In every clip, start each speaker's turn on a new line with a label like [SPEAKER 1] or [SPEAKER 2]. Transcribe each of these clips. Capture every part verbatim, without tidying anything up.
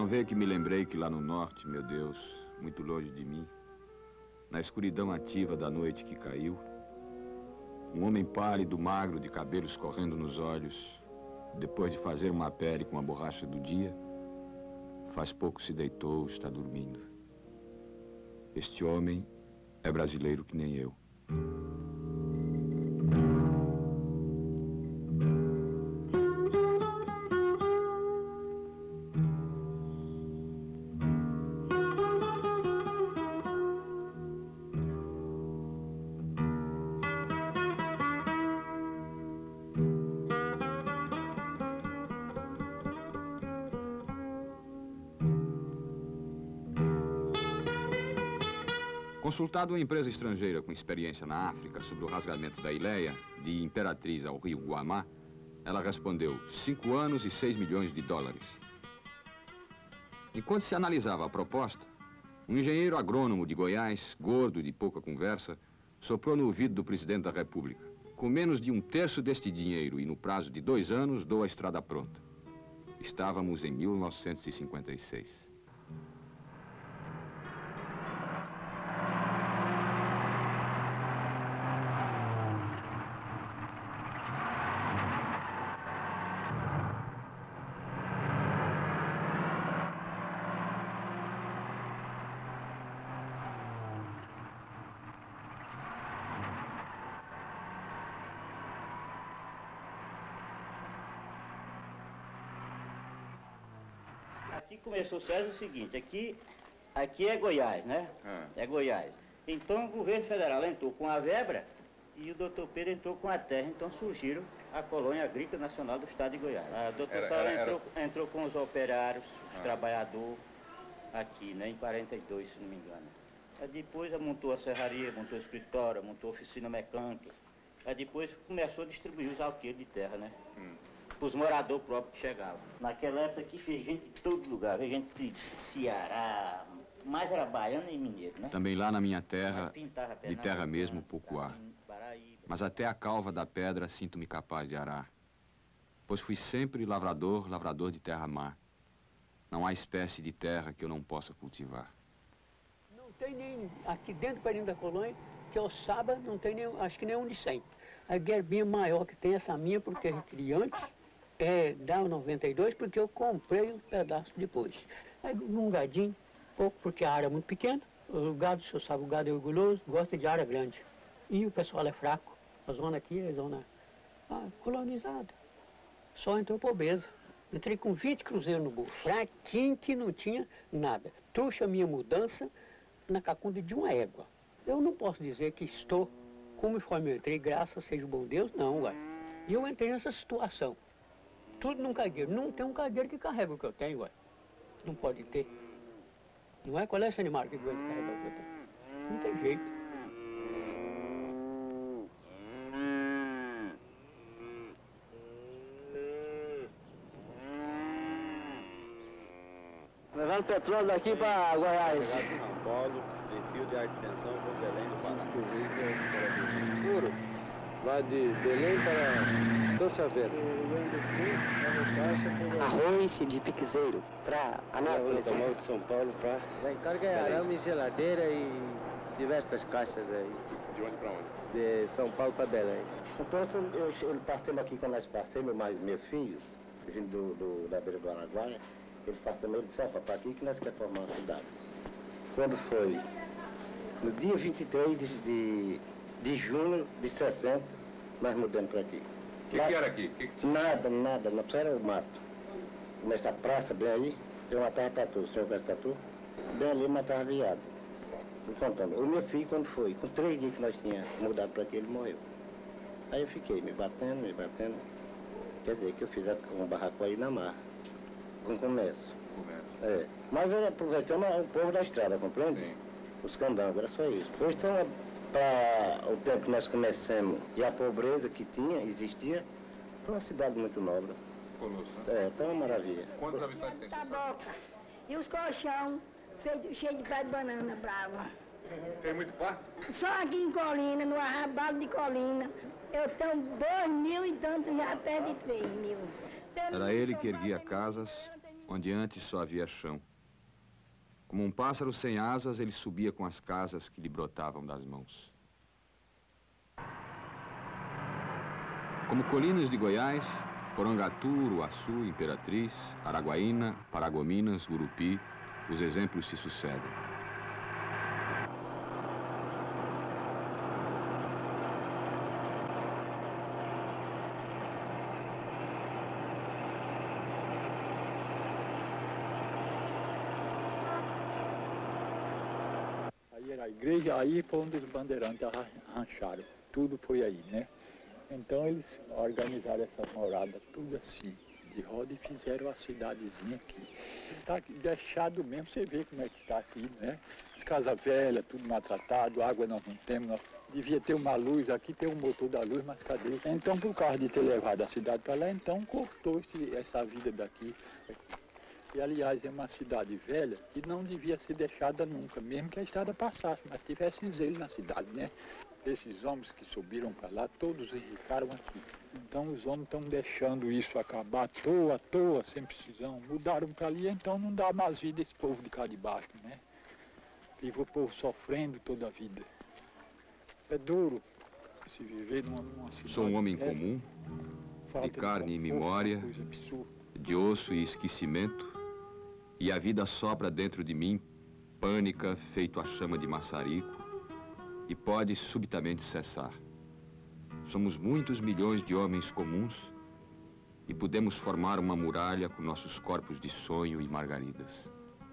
[SPEAKER 1] vê que me lembrei que lá no norte, meu Deus, muito longe de mim, na escuridão ativa da noite que caiu, um homem pálido, magro, de cabelos correndo nos olhos, depois de fazer uma pele com a borracha do dia, faz pouco se deitou, está dormindo. Este homem é brasileiro que nem eu. Consultado uma empresa estrangeira com experiência na África sobre o rasgamento da Ileia, de Imperatriz ao rio Guamá, ela respondeu cinco anos e seis milhões de dólares. Enquanto se analisava a proposta, um engenheiro agrônomo de Goiás, gordo e de pouca conversa, soprou no ouvido do presidente da República. Com menos de um terço deste dinheiro e no prazo de dois anos, dou a estrada pronta. Estávamos em mil novecentos e cinquenta e seis.
[SPEAKER 2] Aqui começou o César o seguinte, aqui, aqui é Goiás, né? Ah. É Goiás. Então o governo federal entrou com a verba e o doutor Pedro entrou com a terra, então surgiram a Colônia Agrícola Nacional do Estado de Goiás. A doutor Sala entrou, era... entrou com os operários, os ah. trabalhadores, aqui, né? Em quarenta e dois, se não me engano. Aí depois montou a serraria, montou o escritório, montou a oficina mecânica. Aí depois começou a distribuir os alqueires de terra, né? Hum. Os moradores próprios que chegavam. Naquela época aqui veio gente de todo lugar, veio gente de Ceará, mais era baiano e mineiro, né?
[SPEAKER 1] Também lá na minha terra, de terra mesmo, pouco há. Mas até a calva da pedra sinto-me capaz de arar. Pois fui sempre lavrador, lavrador de terra-mar. Não há espécie de terra que eu não possa cultivar.
[SPEAKER 3] Não tem nem, aqui dentro para dentro da colônia, que eu saiba, não tem nem, acho que nem um de cem. A guerbinha maior que tem essa minha, porque eu queria antes, é da noventa e dois, porque eu comprei um pedaço depois. Aí um gadinho, pouco, porque a área é muito pequena. O gado, o senhor sabe, o gado é orgulhoso, gosta de área grande. E o pessoal é fraco. A zona aqui é zona ah, colonizada. Só entrou pobreza. Entrei com vinte cruzeiros no bolso, fraquinho que não tinha nada. Trouxe a minha mudança na cacunda de uma égua. Eu não posso dizer que estou, como eu entrei, graças seja o bom Deus, não, ué. E eu entrei nessa situação. Tudo num cargueiro. Não tem um cargueiro que carrega o que eu tenho, ué. Não pode ter. Não é? Qual é esse animal que aguenta carregar o que eu tenho? Não tem jeito.
[SPEAKER 4] Levando petróleo daqui para Goiás.
[SPEAKER 5] Chegado de São Paulo, de fio de alta tensão para Belém do Pará.
[SPEAKER 6] Puro. Vai de Belém para Estância Velha.
[SPEAKER 7] Arroz de piquezeiro para Anápolis.
[SPEAKER 6] Tomou de São Paulo para...
[SPEAKER 4] Vai carga é arame, geladeira e diversas caixas aí.
[SPEAKER 5] De onde para onde?
[SPEAKER 4] De São Paulo para Belém.
[SPEAKER 8] Então eu, eu passei aqui quando nós passamos, meu, meu filho, vindo do, do, da beira do Araguaia, ele passou ele disse, ó, papai, aqui que nós queremos formar uma cidade. Quando foi? No dia vinte e três de, de, de junho de sessenta, nós mudamos para aqui.
[SPEAKER 5] O que, que era aqui? Que que...
[SPEAKER 8] Nada, nada, não, só era o mato. Nesta praça, bem aí, eu matava tatu, o senhor conhece tatu? Bem ali, eu matava viado. Me contando. O meu filho, quando foi, com três dias que nós tínhamos mudado para aqui, ele morreu. Aí eu fiquei me batendo, me batendo. Quer dizer, que eu fiz um barraco aí na marra. Com comércio.
[SPEAKER 5] Comércio.
[SPEAKER 8] É. Mas era aproveitando o povo da estrada, compreende?
[SPEAKER 5] Sim.
[SPEAKER 8] Os candangos, era só isso. Hoje, então, para o tempo que nós começamos e a pobreza que tinha, existia, foi uma cidade muito nobre.
[SPEAKER 5] Colosso, né?
[SPEAKER 8] É, então é uma maravilha.
[SPEAKER 5] Quantos habitantes tem?
[SPEAKER 9] Tá boca. E os colchão feito, cheio de pé de banana brava.
[SPEAKER 5] Tem muito quarto?
[SPEAKER 9] Só aqui em Colina, no arrabalo de Colina, eu tenho dois mil e tantos, já perto de três mil.
[SPEAKER 1] Era ele que erguia casas onde antes só havia chão. Como um pássaro sem asas, ele subia com as casas que lhe brotavam das mãos. Como colinas de Goiás, Porangatu, Uruaçu, Imperatriz, Araguaína, Paragominas, Gurupi, os exemplos se sucedem.
[SPEAKER 10] Aí era a igreja, aí foi onde os bandeirantes arrancharam. Tudo foi aí, né? Então eles organizaram essa morada tudo assim, de roda, e fizeram a cidadezinha aqui. Está deixado mesmo, você vê como é que está aqui, né? As casas velhas, tudo maltratado, água nós não temos, nós devia ter uma luz, aqui tem um motor da luz, mas cadê? Então, por causa de ter levado a cidade para lá, então cortou esse, essa vida daqui. E, aliás, é uma cidade velha que não devia ser deixada nunca, mesmo que a estrada passasse, mas tivesse zelo na cidade, né? Esses homens que subiram para lá, todos enricaram aqui. Então os homens estão deixando isso acabar à toa, à toa, sem precisão. Mudaram para ali, então não dá mais vida esse povo de cá de baixo, né? Vive o povo sofrendo toda a vida. É duro se viver numa, numa cidade.
[SPEAKER 1] Sou um homem comum, de carne e memória, de osso e esquecimento, e a vida sopra dentro de mim, pânica, feito a chama de maçarico, e pode subitamente cessar. Somos muitos milhões de homens comuns e podemos formar uma muralha com nossos corpos de sonho e margaridas.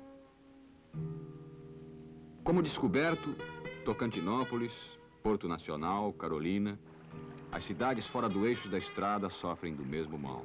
[SPEAKER 1] Como descoberto, Tocantinópolis, Porto Nacional, Carolina, as cidades fora do eixo da estrada sofrem do mesmo mal.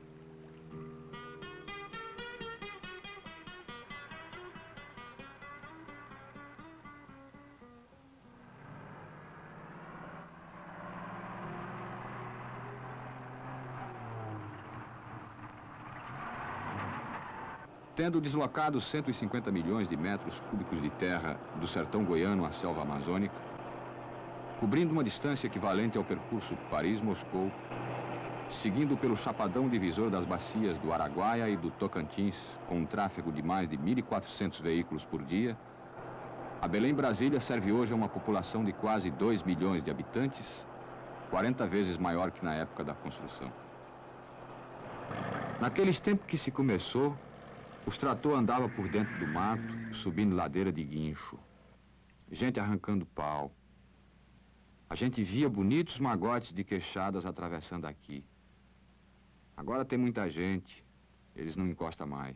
[SPEAKER 1] Tendo deslocado cento e cinquenta milhões de metros cúbicos de terra do sertão goiano à selva amazônica, cobrindo uma distância equivalente ao percurso Paris-Moscou, seguindo pelo chapadão divisor das bacias do Araguaia e do Tocantins, com um tráfego de mais de mil e quatrocentos veículos por dia, a Belém-Brasília serve hoje a uma população de quase dois milhões de habitantes, quarenta vezes maior que na época da construção. Naqueles tempos que se começou, os trator andava por dentro do mato, subindo ladeira de guincho. Gente arrancando pau. A gente via bonitos magotes de queixadas atravessando aqui. Agora tem muita gente, eles não encostam mais.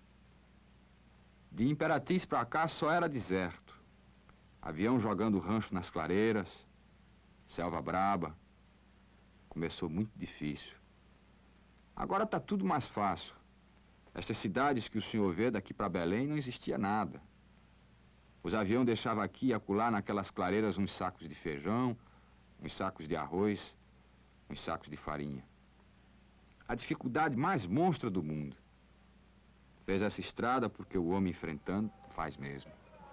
[SPEAKER 1] De Imperatriz para cá só era deserto. Avião jogando rancho nas clareiras, selva braba. Começou muito difícil. Agora está tudo mais fácil. Estas cidades que o senhor vê daqui para Belém não existia nada. Os aviões deixavam aqui e acolá naquelas clareiras uns sacos de feijão, uns sacos de arroz, uns sacos de farinha. A dificuldade mais monstra do mundo. Fez essa estrada porque o homem enfrentando faz mesmo.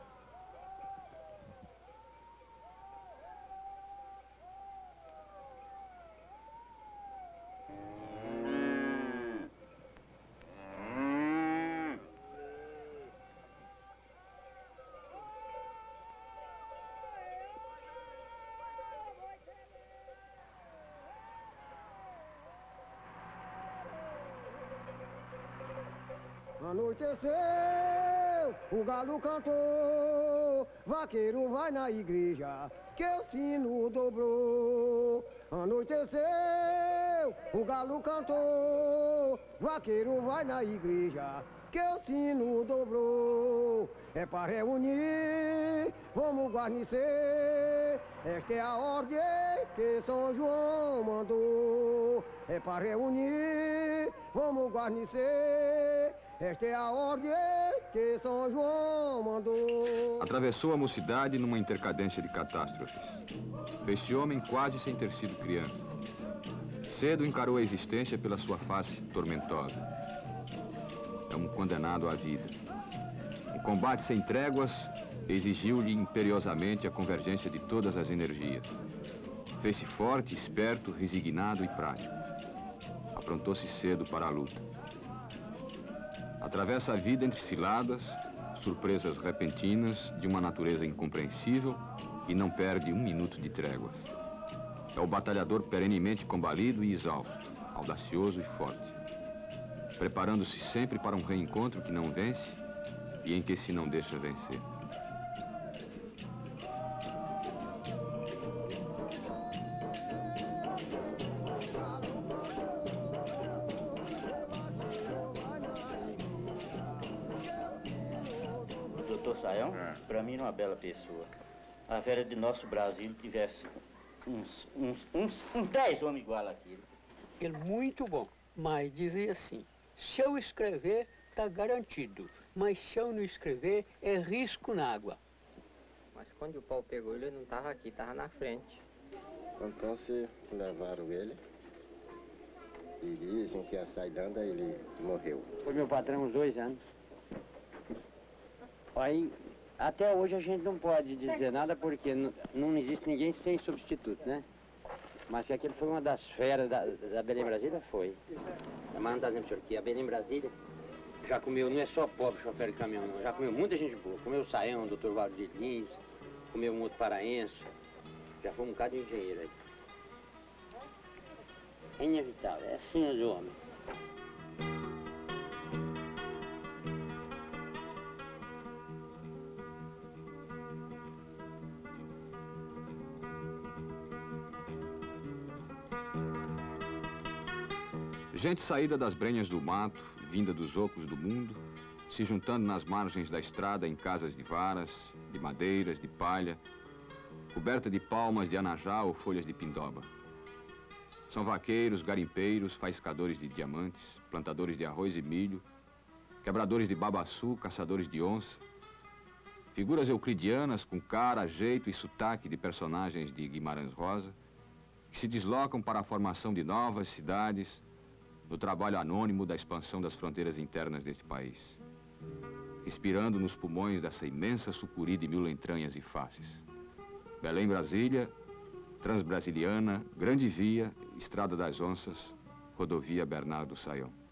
[SPEAKER 11] Anoiteceu, o galo cantou, vaqueiro vai na igreja, que o sino dobrou. Anoiteceu, o galo cantou, vaqueiro vai na igreja, que o sino dobrou. É para reunir, vamos guarnecer, esta é a ordem que São João mandou. É para reunir, vamos guarnecer, esta é a ordem que São João mandou.
[SPEAKER 1] Atravessou a mocidade numa intercadência de catástrofes. Fez-se homem quase sem ter sido criança. Cedo encarou a existência pela sua face tormentosa. É um condenado à vida. Um combate sem tréguas exigiu-lhe imperiosamente a convergência de todas as energias. Fez-se forte, esperto, resignado e prático. Aprontou-se cedo para a luta. Atravessa a vida entre ciladas, surpresas repentinas de uma natureza incompreensível e não perde um minuto de trégua. É o batalhador perenemente combalido e exausto, audacioso e forte, preparando-se sempre para um reencontro que não vence e em que se não deixa vencer.
[SPEAKER 2] Doutor Sayão, é. Para mim, uma bela pessoa. A Vera de nosso Brasil tivesse uns, uns, uns, uns dez homens igual àquilo.
[SPEAKER 3] Ele muito bom, mas dizia assim, se eu escrever, está garantido, mas se eu não escrever, é risco na água.
[SPEAKER 12] Mas quando o pau pegou, ele não estava aqui, estava na frente.
[SPEAKER 8] Então se levaram ele e dizem que a saidanda ele morreu.
[SPEAKER 13] Foi meu patrão uns dois anos. Aí, até hoje a gente não pode dizer nada porque não, não existe ninguém sem substituto, né? Mas que aquele foi uma das feras da, da Belém Brasília, foi.
[SPEAKER 12] Mas não está dizendo, senhor, que a Belém Brasília já comeu, não é só pobre chofer de caminhão, não. Já comeu muita gente boa. Comeu o Sayão, o doutor Valdir Lins, comeu um outro paraense. Já foi um bocado de engenheiro aí.
[SPEAKER 13] É inevitável, é assim os homens.
[SPEAKER 1] Gente saída das brenhas do mato, vinda dos ocos do mundo, se juntando nas margens da estrada em casas de varas, de madeiras, de palha, coberta de palmas de anajá ou folhas de pindoba. São vaqueiros, garimpeiros, faiscadores de diamantes, plantadores de arroz e milho, quebradores de babaçu, caçadores de onça, figuras euclidianas com cara, jeito e sotaque de personagens de Guimarães Rosa, que se deslocam para a formação de novas cidades, no trabalho anônimo da expansão das fronteiras internas deste país, inspirando nos pulmões dessa imensa sucuri de mil entranhas e faces. Belém, Brasília, Transbrasiliana, Grande Via, Estrada das Onças, Rodovia Bernardo Sayão.